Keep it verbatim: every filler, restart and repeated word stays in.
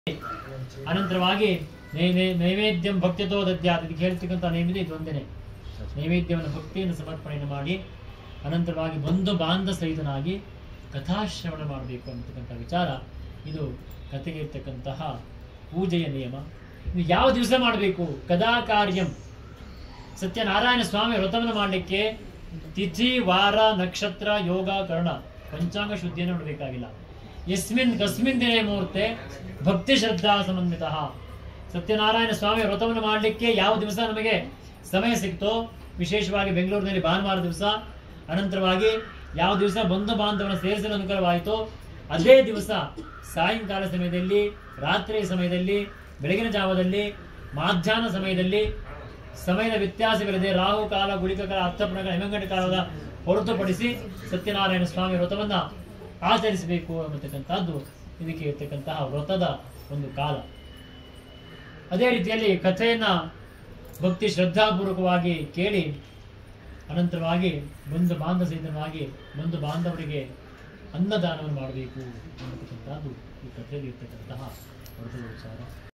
ಅನಂತರವಾಗಿ ನೈವೇದ್ಯಂ ಭಕ್ತಿತೋ ದದ್ಯಾತ್ ಇದಕ್ಕೆ ಹೇಳ್ತಕ್ಕಂಥ ನೈವೇದ್ಯ ಇದು ಒಂದೇನೆ. ನೈವೇದ್ಯವನ್ನು ಭಕ್ತಿಯನ್ನು ಸಮರ್ಪಣೆಯನ್ನು ಮಾಡಿ ಅನಂತರವಾಗಿ ಬಂಧು ಬಾಂಧ ಸಹಿತನಾಗಿ ಕಥಾಶ್ರವಣ ಮಾಡಬೇಕು ಅಂತಕ್ಕಂಥ ವಿಚಾರ ಇದು ಕಥೆಗೆ ಇರ್ತಕ್ಕಂತಹ ಪೂಜೆಯ ನಿಯಮ. ಇದು ಯಾವ ದಿವಸ ಮಾಡಬೇಕು? ಕದಾ ಕಾರ್ಯಂ. ಸತ್ಯನಾರಾಯಣ ಸ್ವಾಮಿ ವ್ರತವನ್ನು ಮಾಡಲಿಕ್ಕೆ ತಿಥಿ ವಾರ ನಕ್ಷತ್ರ ಯೋಗ ಕರ್ಣ ಪಂಚಾಂಗ ಶುದ್ಧಿಯನ್ನು ನೋಡಬೇಕಾಗಿಲ್ಲ. ಯಸ್ಮಿನ್ ಕಸ್ಮಿನ್ ದಿನೇ ಮುಹೂರ್ತೆ ಭಕ್ತಿ ಶ್ರದ್ಧಾ ಸಮನ್ವಿತ. ಸತ್ಯನಾರಾಯಣ ಸ್ವಾಮಿ ವ್ರತವನ್ನು ಮಾಡಲಿಕ್ಕೆ ಯಾವ ದಿವಸ ನಮಗೆ ಸಮಯ ಸಿಕ್ತೋ, ವಿಶೇಷವಾಗಿ ಬೆಂಗಳೂರಿನಲ್ಲಿ ಭಾನುವಾರ ದಿವಸ, ಅನಂತರವಾಗಿ ಯಾವ ದಿವಸ ಬಂಧು ಬಾಂಧವನ ಸೇರಿಸಲು ಅನುಕೂಲವಾಯಿತೋ ಅದೇ ದಿವಸ ಸಾಯಂಕಾಲ ಸಮಯದಲ್ಲಿ, ರಾತ್ರಿ ಸಮಯದಲ್ಲಿ, ಬೆಳಗಿನ ಜಾವದಲ್ಲಿ, ಮಾಧ್ಯಾಹ್ನ ಸಮಯದಲ್ಲಿ ಸಮಯದ ವ್ಯತ್ಯಾಸವಿಲ್ಲದೆ ರಾಹು ಕಾಲ, ಗುಳಿಕ ಕಾಲ, ಅರ್ಥಪುಣಗಳ ಹಿಮಂಗಟ ಕಾಲದ ಹೊರತುಪಡಿಸಿ ಸತ್ಯನಾರಾಯಣ ಸ್ವಾಮಿ ವ್ರತವನ್ನ ಆಚರಿಸಬೇಕು ಅನ್ನತಕ್ಕಂಥದ್ದು ಇದಕ್ಕೆ ಇರ್ತಕ್ಕಂತಹ ವ್ರತದ ಒಂದು ಕಾಲ. ಅದೇ ರೀತಿಯಲ್ಲಿ ಕಥೆಯನ್ನ ಭಕ್ತಿ ಶ್ರದ್ಧಾಪೂರ್ವಕವಾಗಿ ಕೇಳಿ ಅನಂತರವಾಗಿ ಬಂಧು ಬಾಂಧ ಸಹಿತವಾಗಿ ಬಂಧು ಬಾಂಧವರಿಗೆ ಅನ್ನದಾನವನ್ನು ಮಾಡಬೇಕು ಅನ್ನತಕ್ಕಂಥದ್ದು ಈ ಕಥೆಯಲ್ಲಿ ಇರ್ತಕ್ಕಂತಹ ವ್ರತದ ವಿಚಾರ.